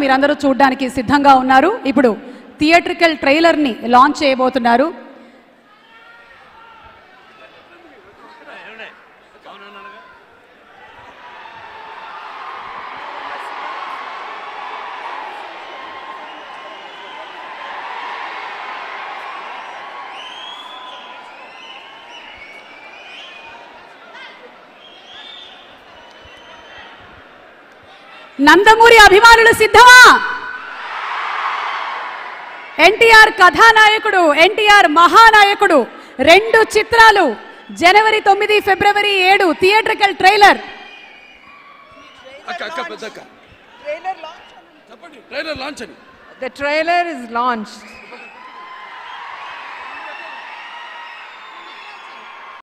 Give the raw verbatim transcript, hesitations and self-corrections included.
మీరందరూ చూడడానికి సిద్ధంగా ఉన్నారు. ఇప్పుడు థియేట్రికల్ ట్రైలర్ని లాంచ్ చేయబోతున్నారు. నందమూరి అభిమానులు సిద్ధమా? ఎన్టీఆర్ కథానాయకుడు, ఎన్టీఆర్ మహానాయకుడు రెండు చిత్రాలు జనవరి తొమ్మిది ఫిబ్రవరి ఏడు theatrical trailer. The trailer is launched.